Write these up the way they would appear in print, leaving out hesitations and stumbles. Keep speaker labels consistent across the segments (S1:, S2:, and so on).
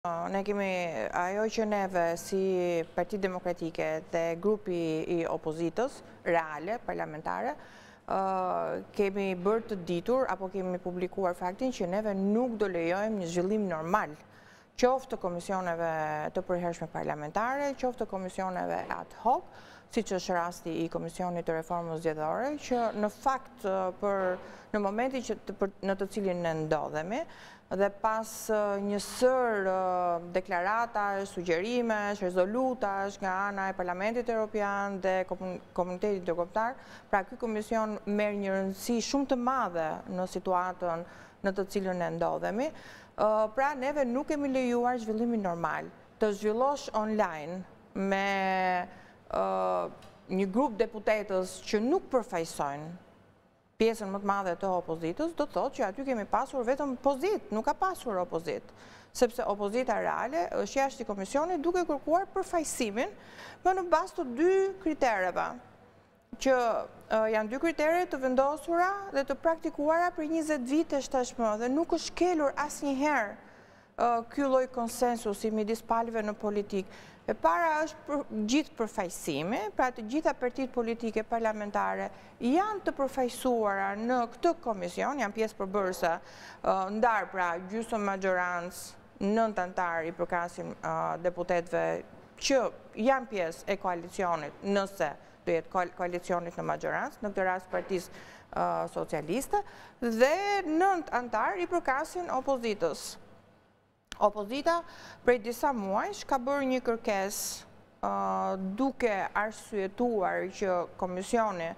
S1: Ne kemi ajo që neve si Parti Demokratike dhe grupi I opozitës reale, parlamentare, kemi bërë të ditur apo kemi publikuar faktin që neve nuk do lejojmë një zhvillim normal, qoftë të komisioneve të përhershme parlamentare, qoftë të komisioneve ad hoc, si që është rasti I Komisionit të Reformës Zgjedhore, që në fakt në momentin në të cilin ne ndodhemi, dhe pas një sër deklaratash, sugjerimesh, rezolutash nga ana e Parlamentit Evropian dhe Komunitetit Ndërkombëtar, pra ky komision merr një rëndësi shumë të madhe në situatën në të cilën ne ndodhemi, pra neve nuk kemi lejuar zhvillimin normal të zhvillosh online me një grup deputetës që nuk përfaqësojnë pjesën më të madhe të opozitës, do të thotë që aty kemi pasur vetëm pozit, nuk ka pasur opozit, sepse opozita reale është jashtë I komisionit duke kërkuar përfaqësimin në bazë të dy kritereve, që janë dy kritere të vendosura dhe të praktikuara për 20 vite tashmë dhe nuk është kelur asnjëherë ky lloj konsensusi midis palëve në politikë. E para është gjithë përfaqësimi, pra të gjitha partitë politike parlamentare janë të përfaqësuara në këtë komision, janë pjesë përbërëse, ndar pra gjysmë majorancë, 9 antar I përkasin deputetëve që janë pjesë e koalicionit, nëse do jetë koalicionit në majorancë, në këtë rast Partisë Socialiste, dhe 9 antar I përkasin opozitës. Opozita prej disa muajsh ka bërë një kërkesë duke arsyetuar që komisioni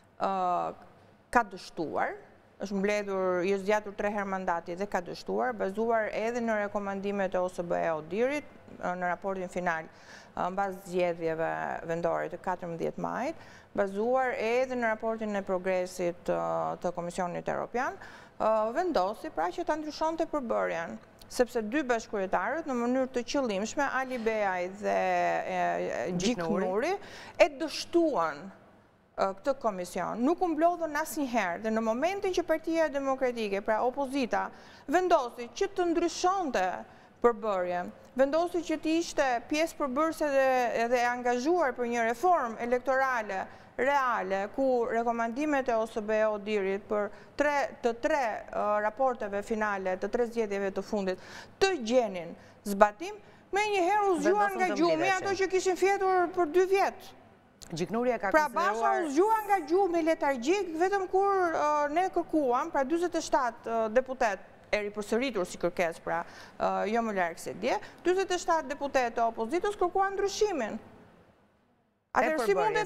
S1: ka dështuar, është mbledhur, është zgjatur 3 herë mandati dhe ka dështuar, bazuar edhe në rekomandimet e OSBE-Odirit në raportin final mbas zgjedhjeve vendore të 14 majit, bazuar edhe në raportin e progresit të Komisionit Evropian, vendosi pra që ta ndryshonte përbërjen, sepse dy bashkëkryetarët në mënyrë të qëllimshme, Ali Beaj dhe Gjiknuri, e dështuan këtë komision. Nuk u mblodhën asnjëherë dhe në momentin që Partia Demokratike, pra opozita, vendosi që të ndryshonte përbërjen, vendosi që të ishte pjesë përbërëse dhe angazhuar për një reformë elektorale reale, ku rekomandimet e OSBE-Odirit për të tre raporteve finale, të 3 zgjedhjeve të fundit, të gjenin zbatim, me njëherë u zgjuan nga gjumi ato që kishin fjetur për 2 vjetë. Pra Basha u zgjua nga gjumi letargjik, vetëm kur ne kërkuam, pra 47 deputet, e ripërsëritur si kërkesë, pra jo më larg se dje, 47 deputet të opozitës kërkuan ndryshimin. Atëherë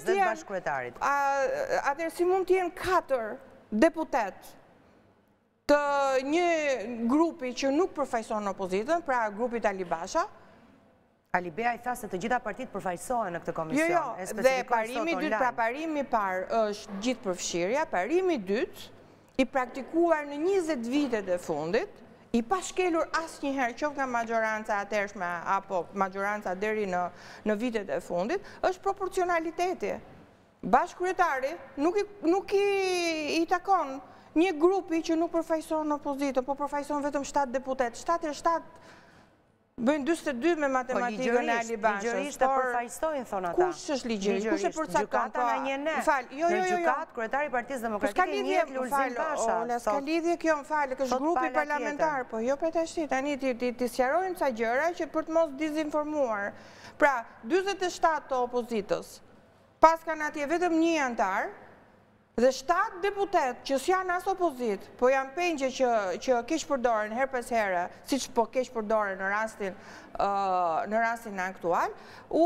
S1: si mund të jenë 4 deputet të një grupi që nuk përfaqëson opozitën, pra grupit Ali Basha.
S2: Ali Beaj tha se të gjitha partitë përfaqësohen në këtë komision.
S1: Jo, dhe parimi dytë, pra parimi parë është gjithë përfshirja, parimi dytë I praktikuar në 20 vitet e fundit, I pashkelur asnjëherë qoftë nga majoranca atërshme apo majoranca deri në vitet e fundit, është proporcionaliteti. Bashkëkryetari nuk I takon një grupi që nuk përfaqëson opozitën, po përfaqëson vetëm 7 deputet. 7 bëjnë 42 me matematikën e Ali Bashës.
S2: Ligjërisht e përfaqësojnë, thonë ata.
S1: Kush është ligjërisht? Kush e përcakton?
S2: Gjykata na njeh ne. Në gjykatë, kryetari I Partisë Demokratike njeh Lulzim Basha.
S1: Ska lidhje kjo, m'fal, është grupi parlamentar, po jo për tash, tani ti sqarojmë ca gjëra që për të mos dizinformuar. Pra, 47 të opozitës, pas kanë atje vetëm 1 antar, dhe 7 deputet që s'janë as opozit, po janë pengje që keq përdoren her pas here, siç po keq përdoren në rastin aktual,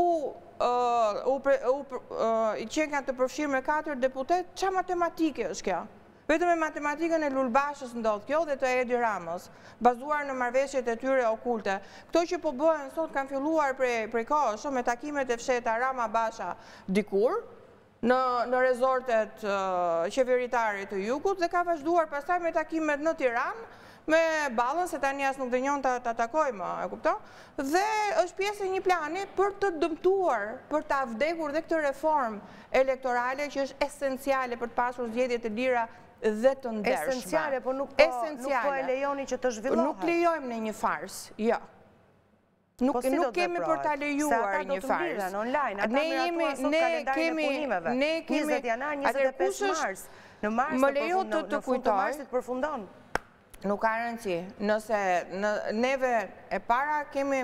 S1: që nga të përfshirë me 4 deputet, ç'a matematike është kjo? Vetëm me matematikën e Lulbashës ndodh kjo dhe të Edi Ramës, bazuar në marrëveshjet e tyre okulte. Këto që po bëhen sot kanë filluar prej kohësh me takimet e fsheta Rama Basha dikur, në rezortet qeveritare të Jugut dhe ka vazhduar pastaj me takimet në Tiranë me Ballën, se tani as nuk dënjon ta takojmë, e kupton? Dhe është pjesë e një plani për të dëmtuar, për ta vdekur dhe këtë reformë elektorale që është esenciale për të pasur zgjedhje të lira dhe të ndershme.
S2: Esenciale, po nuk po e lejoni që të zhvillohet.
S1: Nuk lejojmë në një fars, jo. Nuk kemi për ta lejuar një farës. Ne kemi
S2: 20 janar, 25 mars. Në mars të përfundon.
S1: Nuk ka rëndësi. Nëse neve e para kemi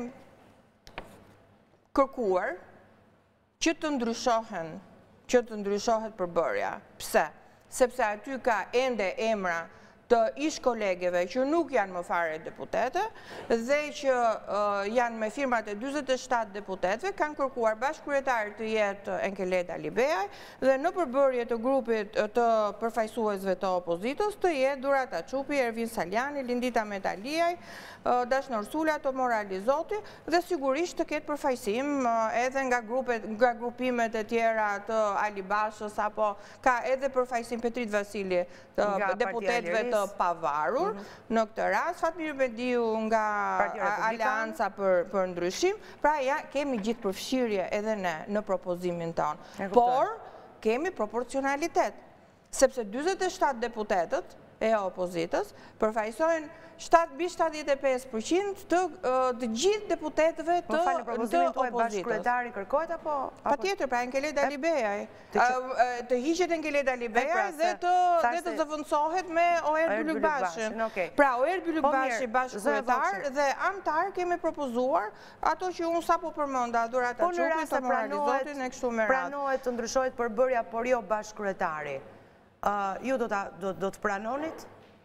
S1: kërkuar që të ndryshohet përbërja. Pse? Sepse aty ka ende emra të ish kolegeve që nuk janë më fare deputete dhe që janë me firmat e 27 deputetve, kanë kërkuar bashkëkryetar të jetë Enkeleda Libeaj dhe në përbërje të grupit të përfaqësuesve të opozitës të jetë Durata Çupi, Ervin Saljani, Lindita Metaliaj, Dashnor Sula, Tomora Alizoti dhe sigurisht të ketë përfaqësim edhe nga grupimet e tjera të Ali Bashës apo ka edhe përfaqësim Petrit Vasili, deputetëve të pavarur. Në këtë rast, Fatmir Bediu nga Aleanca për Ndryshim, pra ja kemi gjithë përfshirje edhe ne në propozimin tonë. Por, kemi proporcionalitet, sepse 27 deputetët e opozitës përfaqësojnë mbi 75% të gjithë deputetëve të opozitës.
S2: Bashkëkryetari kërkohet apo?
S1: Patjetër, pra Enkeleda Libeaj. Të hiqet Enkeleda Libeaj dhe të zëvendësohet me Oer Bylykbashin. Pra Oer Bylykbashi bashkëkryetar dhe antar kemi propozuar ato që unë sapo përmenda, Durata Çupi, Tomora Alizotin e kështu me radhë.
S2: Pranohet të ndryshohet përbërja, por jo bashkëkryetari. Ju do të pranonit?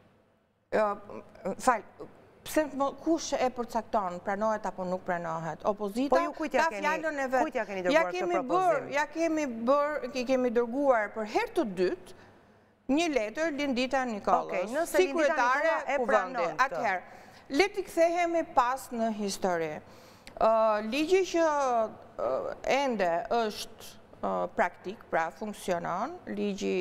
S1: Pse kush e përcakton, pranohet apo nuk pranohet? Opozita ka fjallën e vetë. Ja kemi dërguar për herë të dytë një letër Lindita Nikolës, si kryetare e kuvendit. Atëherë, le t'i kthehemi pas në histori. Ligji që ende është praktik, pra funksionon, ligji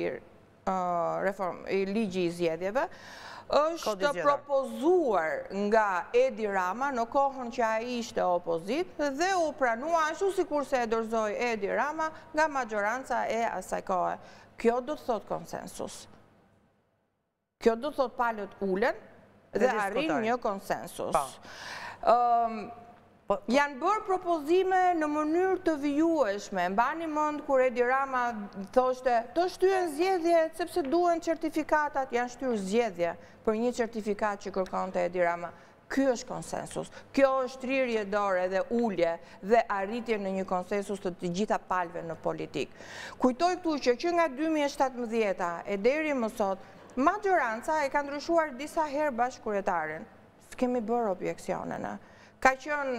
S1: i zgjedhjeve, është propozuar nga Edi Rama në kohën që ai ishte opozit dhe u pranua ashtu sikur se e dorëzoi Edi Rama nga majoranca e asaj kohe. Kjo do të thot konsensus. Kjo do të thot palët ulen dhe arrin një konsensus. Janë bërë propozime në mënyrë të vijueshme. Mbani mend kur Edi Rama thoshte, të shtyhen zgjedhje sepse duhen certifikatat, janë shtyr zgjedhje për një certifikat që kërkonte Edi Rama. Ky është konsensus. Kjo është thrirje dore dhe ulje dhe arritje në një konsensus të gjitha palëve në politik. Kujtoj këtu që nga 2017 e deri më sot, majoranca e ka ndryshuar disa herë bashkëkryetarin. S'kemi bërë objeksionene. Ka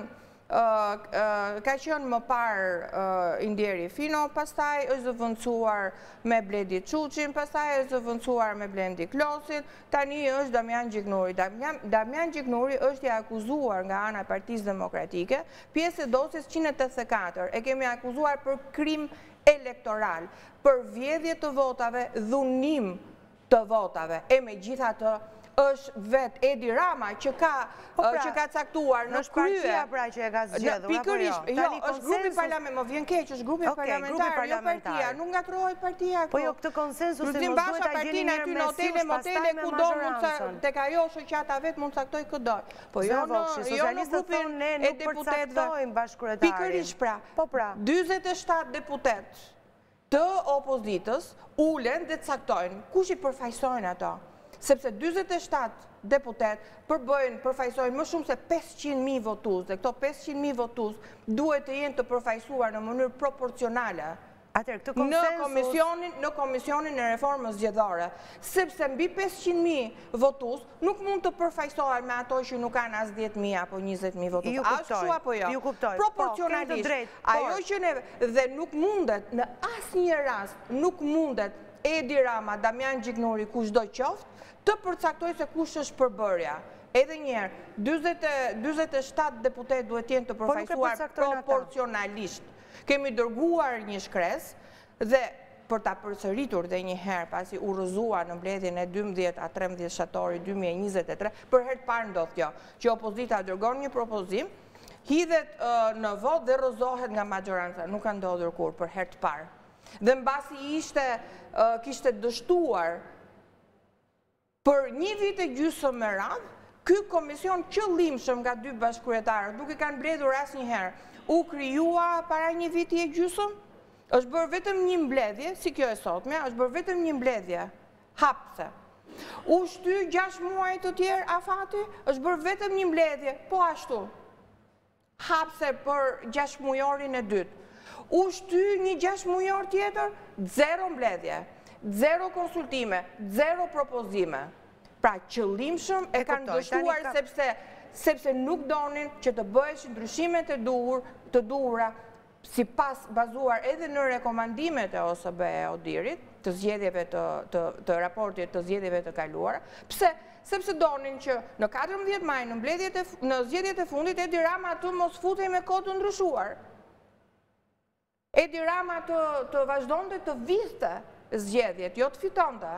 S1: qënë më parë Indieri Fino, pastaj është zëvendësuar me Bledi Çuçin, pastaj është zëvendësuar me Blendi Klosin, tani është Damian Gjiknuri. Damian Gjiknuri është i akuzuar nga ana e Partisë Demokratike, pjesë e dosjes 184, e kemi akuzuar për krim elektoral, për vjedhje të votave, dhunim të votave, e megjithatë është vetë Edi Rama që ka caktuar në krye.
S2: Është partia pra që e ka zgjedhur, apo jo?
S1: Jo, është grupi parlamentar, më vjen keq, është grupi parlamentar, jo partia, nuk ngatrohet partia.
S2: Po jo, këtë konsensus se mos duhet ta gjeni mirë me
S1: motele kudo mund tek ajo shoqata vet mund caktoj këdo. Po jo në grupin e deputetëve
S2: bashkëkryetarin.
S1: Pikërisht pra. Po pra. 47 deputet të opozitës ulen dhe caktojnë kush i përfaqësojnë ato. Sepse 27 deputet përfaqësojnë më shumë se 500.000 votues, dhe këto 500.000 votues duhet të jenë të përfaqësuar në mënyrë proporcionale në komisionin e reformës zgjedhore, sepse mbi 500.000 votues nuk mund të përfaqësohen me ato që nuk kanë as 10.000 apo 20.000 votues. Ashtu apo jo? Proporcionalisht. Ajo që ne dhe nuk mundet në asnjë rast nuk mundet Edi Rama, Damian Gjiknuri, kushdo qoftë, të përcaktoj se kush është përbërja. Edhe njerë, 27 deputet duhet jenë të përfaqësuar proporcionalisht. Kemi dërguar një shkres dhe për ta përsëritur dhe një herë pasi u rrëzua në mbledhjen e 12-13 shtatori 2023, për herë të parë ndodh kjo, që opozita dërgon një propozim, hidhet në vot dhe rrëzohet nga majoranca, nuk ka ndodhur kur për herë të parë. Dhe mbasi kishte dështuar për një vit e gjysmë me radhë, ky komision qëllimshëm nga dy bashkëkryetarët, nuk i kanë mbledhur asnjëherë, u krijua para një viti e gjysmë, është bërë vetëm një mbledhje, si kjo e sotme, është bërë vetëm një mbledhje, hapse. U shty 6 muaj të tjerë afati, është bërë vetëm një mbledhje, po ashtu. Hapse për 6 mujorin e dytë. U shty një 6 mujor tjetër, 0 mbledhje, 0 konsultime, 0 propozime. Pra qëllimshëm e kanë dështuar sepse nuk donin që të bëheshin ndryshimet të duhura si pas bazuar edhe në rekomandimet e OSBE e ODIHR-it, të zgjedhjeve të raportit të zgjedhjeve të kaluara. Pse? Sepse donin që në 14 maj, në zgjedhjet e fundit, Edi Rama të mos futej me kohë të ndryshuar. Edi Rama të vazhdonte të viste zgjedhjet, jo të fitonte.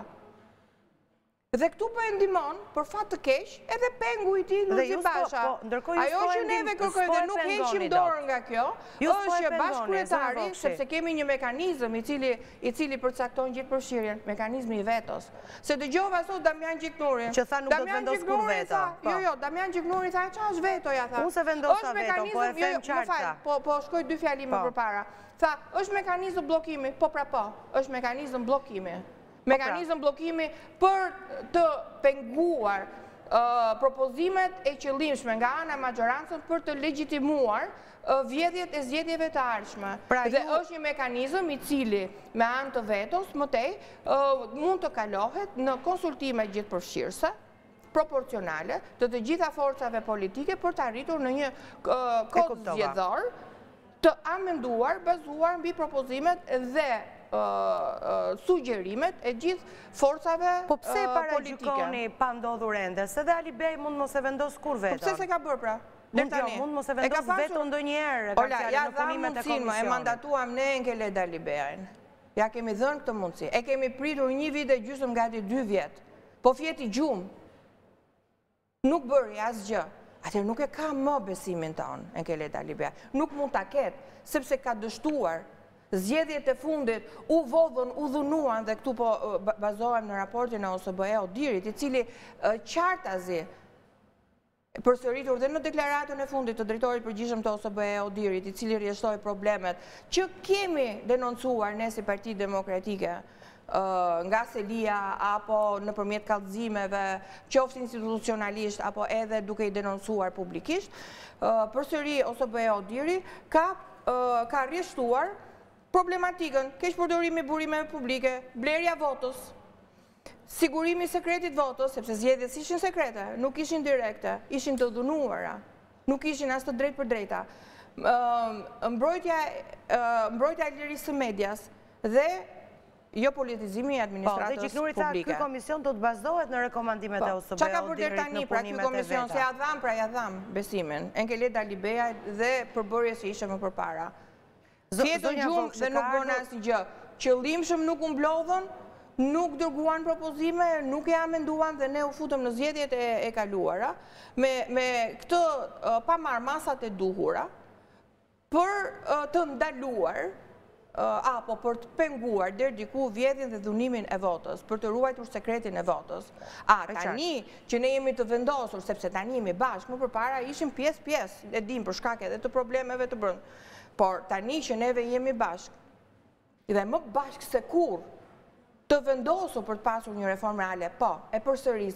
S1: Dhe këtu po e ndihmon, për fat të keq, edhe pengu i tij Lulzi Basha. Ajo që neve kërkojmë dhe nuk heqim dorë nga kjo, është që bashkëkryetari, sepse kemi një mekanizëm i cili përcakton gjithë përfshirjen, mekanizmi i vetos. Se dëgjova sot Damian Gjiknuri.
S2: Që tha nuk do të vendos kur veto.
S1: Jo, Damian Gjiknuri tha, çfarë është vetoja, tha.
S2: Unë se vendosa veto, po e them qartë.
S1: Po shkoj 2 fjalime përpara. Tha, është mekanizëm bllokimi, po pra po, është mekanizëm bllokimi. Mekanizëm bllokimi për të penguar propozimet e qëllimshme nga ana e majorancës për të legjitimuar vjedhjet e zgjedhjeve të ardhshme. Dhe është një mekanizëm i cili me anë të vetos më tej mund të kalohet në konsultime gjithëpërfshirëse, proporcionale të gjitha forcave politike për të arritur në një kod zgjedhor të amenduar, bazuar mbi propozimet dhe sugjerimet e gjithë forcave politike.
S2: Po pse paragjykoni pa ndodhur ende? Se dhe Ali Bej mund mos e vendos kur veton.
S1: Po pse se ka bërë pra?
S2: Mund mos e vendos veto ndonjëherë.
S1: Ola, ja dha mundësinë, e mandatuam ne Enkeled Ali Bejin. Ja kemi dhënë këtë mundësi. E kemi pritur 1 vit e gjysmë gati 2 vjet. Po fjeti gjumë. Nuk bëri asgjë. Atëherë nuk e ka më besimin tonë Enkeled Ali Bej. Nuk mund ta ketë, sepse ka dështuar. Zgjedhjet e fundit u vodhën, u dhunuan, dhe këtu po bazohem në raportin e OSBE ODIHR-it, i cili qartazi përsëritur dhe në deklaratën e fundit të drejtorit përgjithshëm të OSBE ODIHR-it, i cili rrjedhoi problemet që kemi denoncuar ne si Parti Demokratike nga Selia apo nëpërmjet kallëzimeve, qoftë institucionalisht apo edhe duke i denoncuar publikisht, përsëri OSBE ODIHR-i ka rrjedhtuar problematikën, keqpërdorimi burimeve publike, blerja votës, sigurimi sekretit votës, sepse zgjedhjet ishin sekrete, nuk ishin direkte, ishin të dhunuara, nuk ishin as të drejtë për drejta. Mbrojtja e lirisë së medias dhe jo politizimi i administratës publike.
S2: Po, dhe Gjiknuri tha, ky komision do të bazohet në rekomandimet e OSBE
S1: Çka ka bërë deri tani pra ky komision, se ja dham besimin Enkeled Ali Bejait dhe përbërjes që ishte më përpara. Fjetën gjumë dhe nuk bën asgjë. Qëllimshëm nuk u mblodhën, nuk dërguan propozime, nuk e amenduan dhe ne u futëm në zgjedhjet e kaluara me këtë pa marrë masat e duhura për të ndaluar apo për të penguar deri diku vjedhjen dhe dhunimin e votës, për të ruajtur sekretin e votës. Tani që ne jemi të vendosur, sepse tani jemi bashkë, më përpara ishim pjesë, e dim për shkak edhe të problemeve të brendshme. Por tani që neve jemi bashkë dhe më bashkë se kur të vendosur për të pasur një reformë reale, po, e përsëris,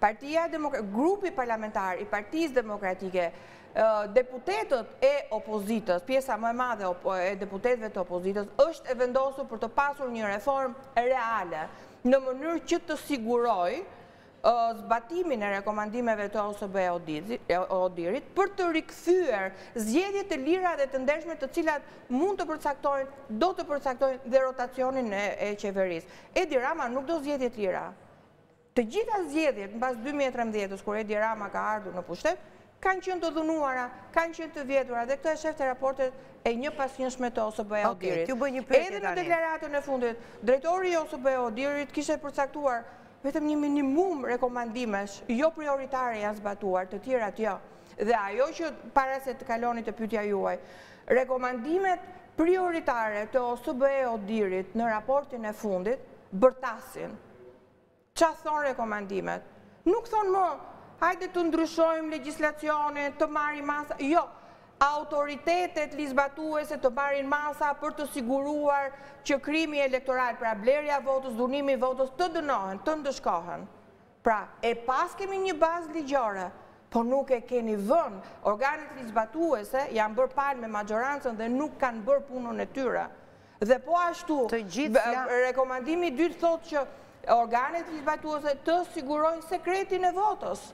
S1: grupi parlamentar i Partisë Demokratike, deputetët e opozitës, pjesa më e madhe e deputetëve të opozitës, është e vendosur për të pasur një reformë reale, në mënyrë që të siguroj zbatimin e rekomandimeve të OSBE ODIHR-it për të rikthyer zgjedhjet e lira dhe të ndershme të cilat mund të përcaktojnë, do të përcaktojnë dhe rotacionin e qeverisë. Edi Rama nuk do zgjedhje të lira. Të gjitha zgjedhjet mbas 2013-s, kur Edi Rama ka ardhur në pushtet, kanë qenë të dhunuara, kanë qenë të vjetura, dhe këto e shef të raportet e një pasnjëshme të OSBE ODIHR-it. Edhe në deklaratën e fundit, drejtori i OSBE ODIHR-it kishte përcaktuar vetëm një minimum rekomandimesh, jo prioritare janë zbatuar, të tjerat jo. Dhe ajo që para se të kaloni të pyetja juaj, rekomandimet prioritare të OSBE ODIHR-it në raportin e fundit bërtasin. Qa thonë rekomandimet? Nuk thonë më, hajde të ndryshojmë legjislacione, të marrim masa, jo, autoritetet ligjzbatuese të marrin masa për të siguruar që krimi elektoral, pra blerja votës, dhunimi i votës të dënohen, të ndëshkohen. Pra, e pas kemi një bazë ligjore, po nuk e keni vënë. Organet ligjzbatuese janë bërë palë me majorancën dhe nuk kanë bërë punën e tyre. Dhe po ashtu, rekomandimi i dytë thotë që organet ligjzbatuese të sigurojnë sekretin e votës.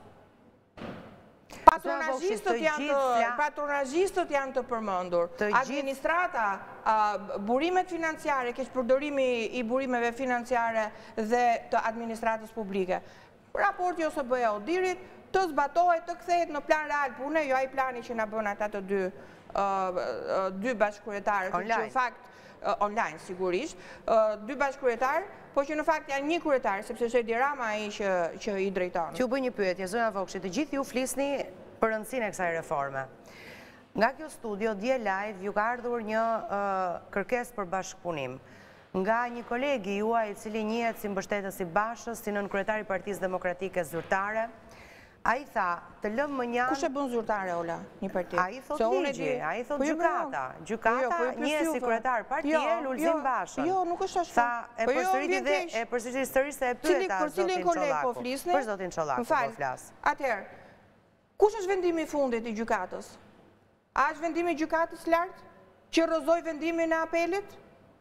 S1: Patronazhistët janë të përmendur. Administrata, burimet financiare, keq përdorimi i burimeve financiare dhe të administratës publike. Raporti OSBE Odirit të zbatohet, të kthehet në plan real pune, jo ai plani që na bën ata të dy bashkëkryetarë, që në fakt online sigurisht, dy bashkëkryetarë, po që në fakt janë një kryetar, sepse është Edi Rama ai që i drejton.
S2: Që u bëj një pyetje, zona Vokshi, të gjithë ju flisni për rëndësinë e kësaj reforme. Nga kjo studio, dje live, ju ka ardhur një kërkesë për bashkëpunim nga një kolegi juaj i cili njihet si mbështetës i Bashës, si nënkryetari i Partisë Demokratike Zyrtare. Ai tha, të lëmë më njanë...
S1: Kush e bën zyrtare, Ola, një parti?
S2: Ai thot ligji, ai thot gjykata. Gjykata një si kryetar partie, Lulzim Bashën.
S1: Jo, nuk është ashtu.
S2: Tha, e përsëriti sërisë e pyeta zotin Çollaku. Për zotin Çollaku po flas.
S1: Atëherë, kush është vendimi i fundit i gjykatës? A është vendimi i gjykatës lartë që rrëzoi vendimin e apelit?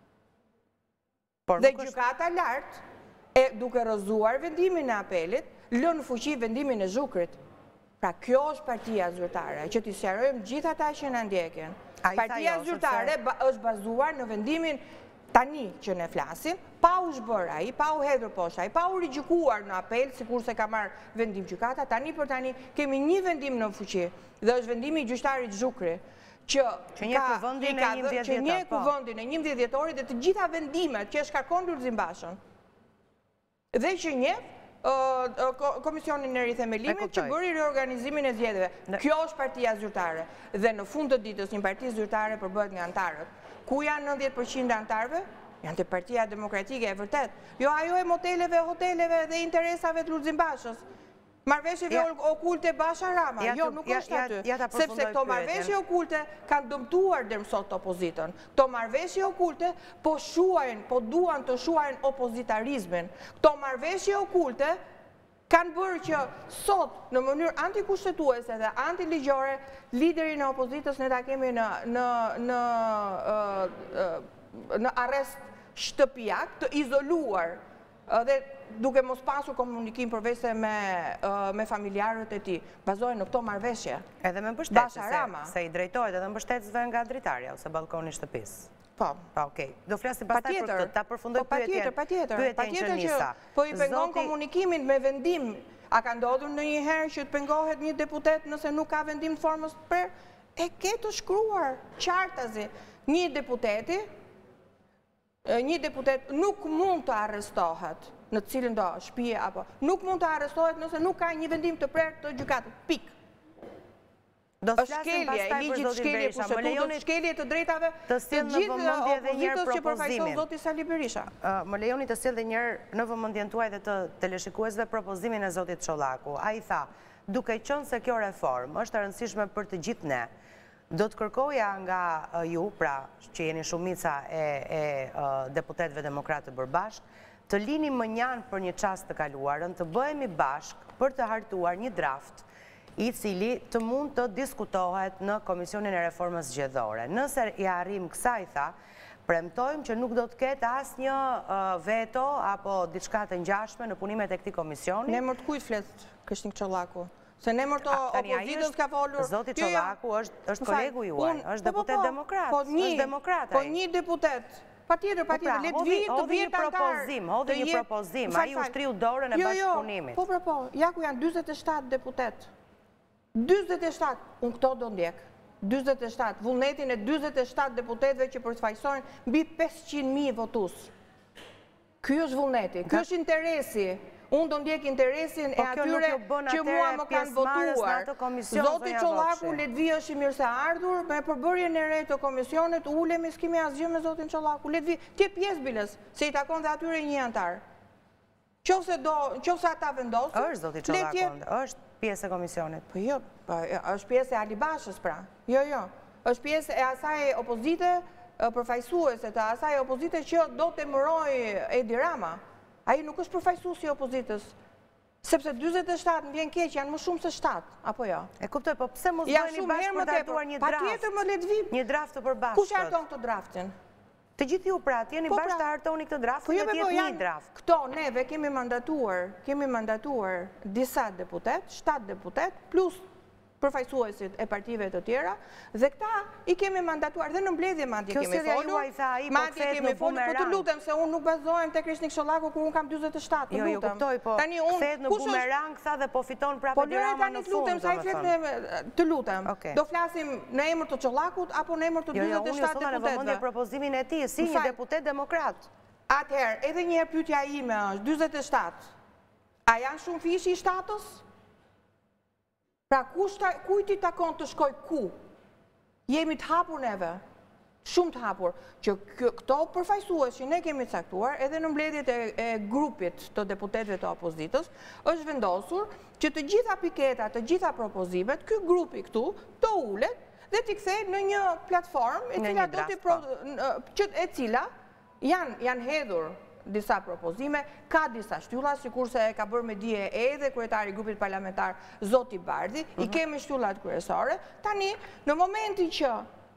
S1: Dhe gjykata lartë, duke rrëzuar vendimin e apelit, lënë në fuqi vendimin e Zhukrit. Pra kjo është partia zyrtare, që t'i sqarojmë gjithë ata që na ndjekin. Partia zyrtare është bazuar në vendimin tani që ne flasim, pa u zhbër ai, pa u hedhur poshtë ai, pa u rigjykuar në apel, sikurse ka marrë vendim gjykata, tani për tani kemi një vendim në fuqi, dhe është vendimi i gjyqtarit Zhukri, që
S2: një kuvendin
S1: e 11 dhjetorit dhe të gjitha vendimet që shkarkon Lulzim Bashën. Dhe që një Komisionin e Rithemelimit që bëri reorganizimin e zgjedhjeve. Kjo është partia zyrtare. Dhe në fund të ditës një parti zyrtare përbëhet nga antarët. Ku janë 90% e antarëve? Janë të Partia Demokratike, e vërtet. Jo, ajo e moteleve, hoteleve dhe interesave të Lulzim Bashës. Marrëveshjeve okulte Basha Rama. Jo, nuk është aty. Sepse këto marrëveshje okulte kanë dëmtuar deri më sot opozitën. Këto marrëveshje okulte po duan të shuajnë opozitarizmin. Këto marrëveshje okulte kanë bërë që sot në mënyrë antikushtetuese dhe antiligjore liderin e opozitës ne ta kemi në arrest shtëpiak, të izoluar dhe duke mos pasur komunikim përveçse me familjarët e tij, bazohen në këto marrëveshje.
S2: Edhe me mbështetës, se i drejtohet edhe mbështetësve nga dritarja ose balkoni i shtëpisë.
S1: Po.
S2: Okej. Do flasim pastaj për këtë, ta përfundoj pyetjen.
S1: Patjetër që po i pengon komunikimin me vendim. A ka ndodhur ndonjëherë që të pengohet një deputet nëse nuk ka vendim të formës për? E ke të shkruar qartazi. Një deputet nuk mund të arrestohet në cilën do shtëpi apo nuk mund të arrestohet nëse nuk ka një vendim të prerë të gjykatës. Pik.
S2: Do të flasim pastaj për zotin Berisha. Më lejoni
S1: shkelje të drejtave
S2: të gjithë opozitës
S1: që përfaqëson zoti Sali Berisha.
S2: Më lejoni të sjell edhe një herë në vëmendjen tuaj dhe të teleshikuesve propozimin e zotit Çollaku. Ai tha, duke qenë se kjo reformë është e rëndësishme për të gjithë ne, do të kërkoja nga ju, pra që jeni shumica e deputetëve demokratë të bërë bashkë, të lini më njanë për një çast të kaluarën, të bëhemi bashkë për të hartuar një draft i cili të mund të diskutohet në Komisionin e Reformës Zgjedhore. Nëse i arrim kësaj, tha, premtojmë që nuk do të ketë asnjë veto apo diçka të ngjashme në punimet e këtij komisioni.
S1: Ne më të kujt flet Krishtin Çollaku? Se ne mërto opozitës ka folur...
S2: Zoti Çollaku është kolegu juaj, është deputet demokrat, është demokrat.
S1: Po një deputet, patjetër, le të vijë të vjetë antarë.
S2: Hodhi një propozim, ai ushtriu dorën e bashkëpunimit.
S1: Po, ja ku janë 27 deputet. 27, unë këto do ndjek. 27, vullnetin e 27 deputetve që përfaqësojnë mbi 500.000 votues. Ky është vullneti, ky është interesi. Unë do ndjek interesin e atyre që mua më kanë votuar. Zoti Çollaku Ledvi është i mirë se ardhur, me përbërjen e re të komisionit, ulemi s'kemi asgjë me zotin Çollaku Ledvi. Ti pjesë bilës, se i takon dhe atyre një antar. Qose ata vendosën...
S2: Është zoti Çollaku, është. pjesë e komisionit?
S1: Po jo, është pjesë e Alibashës pra. Jo. Është pjesë e asaj opozite përfaqësuese të asaj opozite që do të emëroj Edi Rama. Ai nuk është përfaqësues i opozitës. Sepse 47 më vjen keq, janë më shumë se 7, apo jo?
S2: E kuptoj, po pse mos bëni bashkë për të hartuar një draft?
S1: Patjetër më le të vi.
S2: Një draft të përbashkët.
S1: Kush harton këtë draftin?
S2: Të gjithë ju pra, jeni bashkë të hartoni këtë draft, dhe të jetë një draft.
S1: Këto neve kemi mandatuar disa deputet, 7 deputet, plus përfaqësuesit e partive të tjera, dhe këta i kemi mandatuar dhe në mbledhje madje kemi folur. Madje kemi folur, po të lutem se unë nuk bazohem tek Krishnik Shollaku kur unë kam 47, të lutem.
S2: Jo, kuptoj, po kthehet në bumerang, tha dhe po fiton prapë Edi Rama në fund.
S1: Po lutem, sa i flet të lutem. Do flasim në emër të Shollakut apo në emër të 47 deputetëve?
S2: Jo, unë sonë në vëmendje propozimin e tij si një deputet demokrat.
S1: Atëherë, edhe një herë pyetja ime është 47. A janë shumë fishi i shtatës? Pra, kujt i takon të shkoj ku? Jemi të hapur neve, shumë të hapur, që këto përfaqësues që ne kemi caktuar, edhe në mbledhjet e grupit të deputetëve të opozitës, është vendosur që të gjitha piketat, të gjitha propozimet, ky grupi këtu, të ulet dhe t'i kthejë në një platformë e cila janë hedhur disa propozime, ka disa shtylla, sikurse e ka bërë me dije edhe kryetari i grupit parlamentar Zoti Bardhi, i kemi shtyllat kryesore. Tani, në momentin që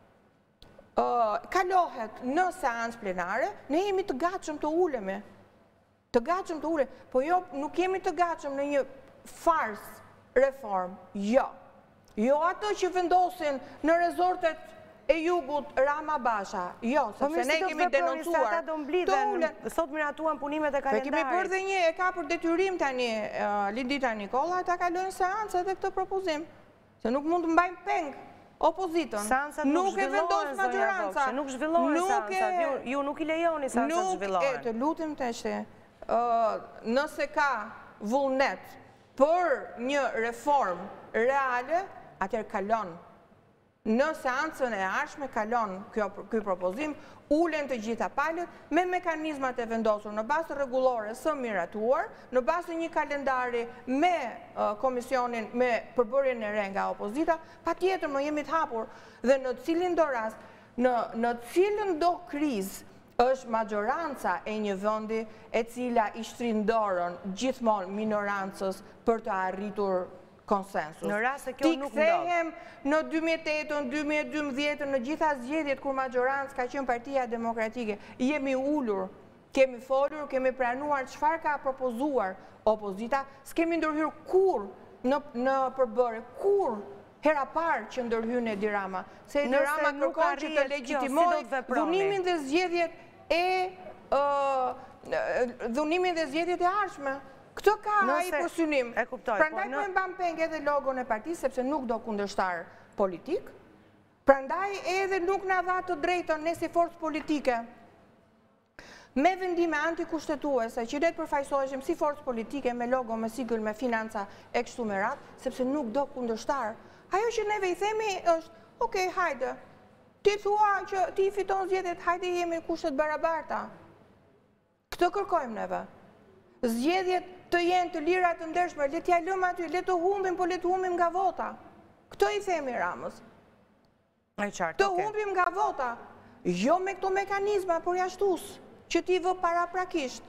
S1: kalohet në seancë plenare, ne jemi të gatshëm të ulemi. Të gatshëm të ulemi, po jo, nuk jemi të gatshëm në një fars reform, jo. Jo ato që vendosin në rezortet e jugut Rama Basha, jo, sepse ne kemi denoncuar.
S2: Sot miratuan punimet e kalendarit.
S1: Kemi bërë dhe një, e ka për detyrim tani Lindita Nikola, ta kalojnë seancë edhe këtë propozim. Se nuk mund të mbajnë peng opozitën.
S2: Nuk e vendos majoranca. Nuk zhvillohen seancët, ju nuk i lejoni seancët zhvillohen.
S1: Të lutim të eshte, nëse ka vullnet për një reform reale, atër kalon. Në seancën e ardhshme kalon ky propozim, ulen të gjitha palët me mekanizmat e vendosur në bazë rregullore së miratuar, në bazë një kalendari me komisionin me përbërjen e re nga opozita, patjetër më jemi të hapur dhe në cilin do rast, në cilën do krizë është majoranca e një vendi e cila i shtrin dorën gjithmonë minorancës për të arritur konsensus.
S2: Në rast se kjo nuk ndodh.
S1: Ti kthehem në 2008, 2012, në gjitha zgjedhjet kur majorancë ka qenë Partia Demokratike, jemi ulur, kemi folur, kemi pranuar çfarë ka propozuar opozita, s'kemi ndërhyrë kur në përbërje, kur hera parë që ndërhyn Edi Rama, se Edi Rama kërkon që të legjitimojë dhunimin dhe zgjedhjet e ardhshme. Këto ka ai përsynim. Prandaj po e mbam peng edhe logon e partisë, sepse nuk do kundërshtar politik. Prandaj edhe nuk na dha të drejtën ne si forcë politike me vendime antikushtetuese që ne të përfaqësoheshim si forcë politike me logo, me sigël, me financa e kështu me radhë, sepse nuk do kundërshtar. Ajo që neve i themi është, okay, hajde. Ti thua që ti fiton zgjedhjet, hajde jemi kushtet barabarta. Këtë kërkojmë neve. Zgjedhjet të jenë të lira të ndershme, le t'ja lëmë aty, le të humbim, po le të humbim nga vota. Këto i themi Ramës. Të humbim nga vota, jo me këto mekanizma përjashtues, që ti vë para prakisht.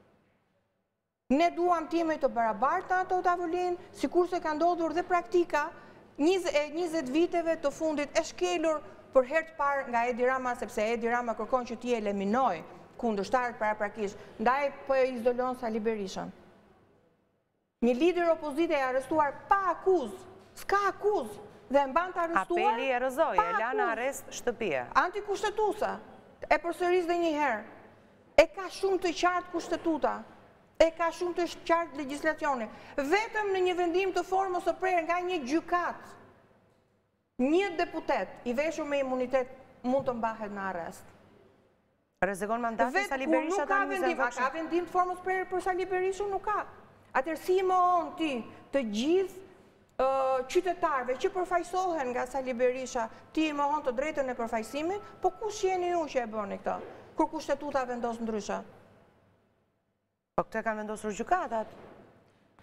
S1: Ne duam time të barabarta ato tavolinë, sikurse ka ndodhur dhe praktika 20 viteve të fundit e shkelur për herë të parë nga Edi Rama, sepse Edi Rama kërkon që ti eliminoj kundërshtarët paraprakisht, ndaj po e izolon Sali Berishën. Një lider opozite e arrestuar pa akuzë, s'ka akuzë, dhe mban të arrestuar
S2: apeli e rëzoj, e la në arrest shtëpie.
S1: Antikushtetuese, e përsëris dhe një herë, e ka shumë të qartë kushtetuta, e ka shumë të qartë legjislacioni. Vetëm në një vendim të formës së prerë nga një gjykat, një deputet i veshur me imunitet mund të mbahet në arrest.
S2: Rrezikon mandati Sali Berisha ta
S1: A ka vendim të formës prerë për Sali Berishën? Nuk ka. Atëherë si mohon ti të gjithë qytetarëve që përfaqësohen nga Sali Berisha, ti i mohon të drejtën e përfaqësimit, po kush jeni ju që e bëni këtë? Kur kushtetuta vendos ndryshe?
S2: Po këtë kanë vendosur gjykatat.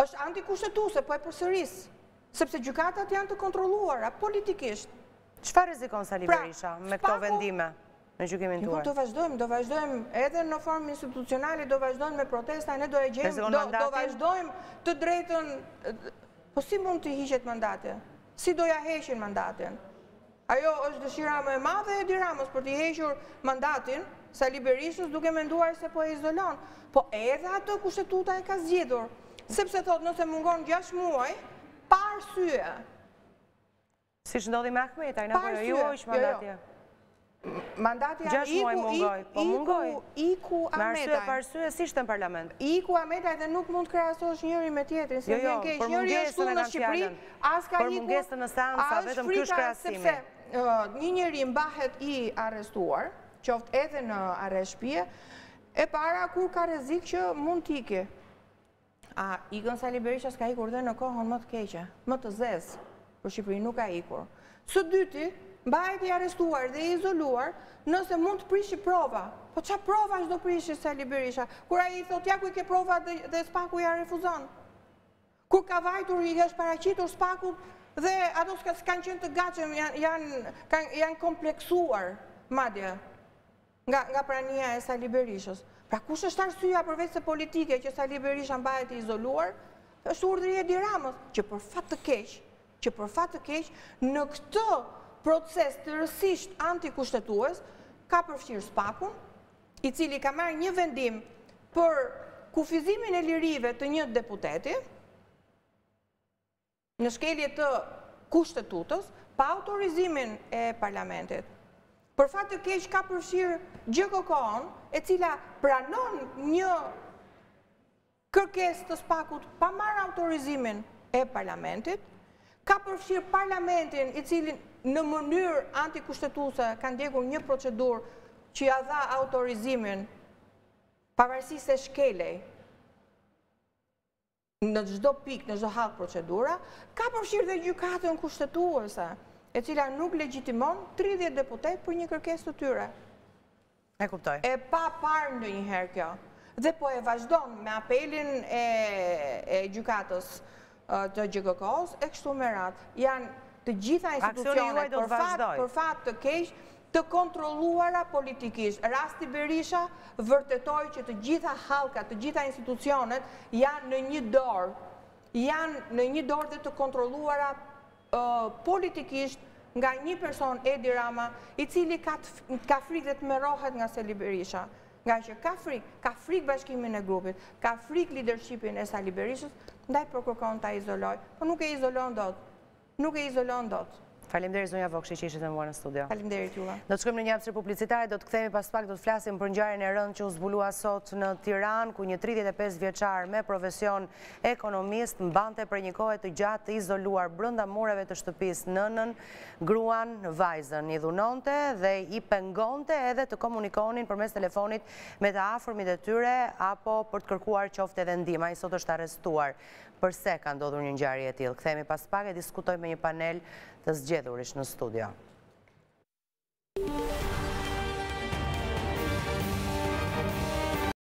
S1: është antikushtetuese, po e përsëris, sepse gjykatat janë të kontrolluara politikisht.
S2: Çfarë rrezikon Sali Berisha me këto vendime në gjykimin tuaj?
S1: Do vazhdojmë edhe në formë institucionale, do vazhdojmë me protesta, ne do e gjejmë, do vazhdojmë të drejtën. Po si mund të hiqet mandate? Si do ja heqin mandatin? Ajo është dëshira më e madhe e Edi Ramës për të hequr mandatin Sali Berishës duke menduar se po e izolon. Po edhe atë kushtetuta e ka zgjedhur, sepse thot nëse mungon 6 muaj, pa arsye.
S2: Si ndodhi me Ahmetajn, apo ju është mandatja?
S1: Mandati
S2: 6 muaj mungoj, po mungoj.
S1: Iku Ahmetajn.
S2: Pa arsye, si ishte në parlament?
S1: Iku Ahmetajn dhe nuk mund të krahasosh njëri me tjetrin, se vjen keq. Njëri është në Shqipëri, as ka ikur.
S2: Për mungesën në seanca, vetëm ky është krahasimi.
S1: Sepse një njeri mbahet i arrestuar, qoftë edhe në arrest shtëpie, e para kur ka rrezik që mund t'iki. A ikën Sali Berisha s'ka ikur dhe në kohën më të keqe, më të zezë, për Shqipëri nuk ka ikur. Së dyti, mbahet i arrestuar dhe i izoluar nëse mund të prishi prova. Po qa prova do prishi Sali Berisha? Kur a i thot, ja ku i ke prova dhe Spaku ja refuzon. Kur ka vajtur i është paraqitur Spakut dhe ato s'kanë qenë të gatshëm, janë kompleksuar madje nga prania e Sali Berishës. Pra kush është arsyeja përveç se politike që Sali Berisha mbahet i izoluar, është urdhri i Edi Ramës, që për fat të keq, në këtë proces të rësisht antikushtetues, ka përfshirë Spakun, i cili ka marrë një vendim për kufizimin e lirive të një deputeti, në shkelje të kushtetutës, pa autorizimin e parlamentit. Për fat të keq ka përfshirë GKK-n, e cila pranon një kërkesë të Spakut pa marrë autorizimin e parlamentit, ka përfshirë parlamentin i cili në mënyrë antikushtetuese ka ndjekur një procedurë që ja dha autorizimin pavarësisht se shkelej në çdo pikë, në çdo hall procedura, ka përfshirë dhe gjykatën kushtetuese, e cila nuk legjitimon 30 deputet për një kërkesë të tyre.
S2: E kuptoj.
S1: E pa parë ndonjëherë kjo. Dhe po e vazhdon me apelin e gjykatës të GKK-s e kështu me radhë. Janë të gjitha institucionet për fat të keq të kontrolluara politikisht. Rasti Berisha vërtetoi që të gjitha hallkat, të gjitha institucionet janë në një dorë. Janë në një dorë dhe të kontrolluara politikisht nga një person, Edi Rama, i cili ka frikë dhe të merohet nga Sali Berisha. Nga që ka frikë bashkimin e grupit, ka frikë leadershipin e Sali Berishës, ndaj përkërkon të izoloj. Po nuk e izolon dot. Nuk e izolon dot.
S2: Faleminderit zonja Vokshi që ishit me mua në studio.
S1: Faleminderit juve.
S2: Do të shkojmë në një hapësirë publicitare, do të kthehemi pas pak, do të flasim për ngjarjen e rëndë që u zbulua sot në Tiranë, ku një 35 vjeçar me profesion ekonomist mbante për një kohë të gjatë të izoluar brenda mureve të shtëpisë nënën, gruan, vajzën, i dhunonte dhe i pengonte edhe të komunikonin përmes telefonit me të afërmit e tyre apo për të kërkuar qoftë edhe ndihmë. Ai sot është arrestuar. Përse ka ndodhur një ngjarje e tillë? Kthehemi pas pak e diskutojmë me një panel të zgjedhurish në studio.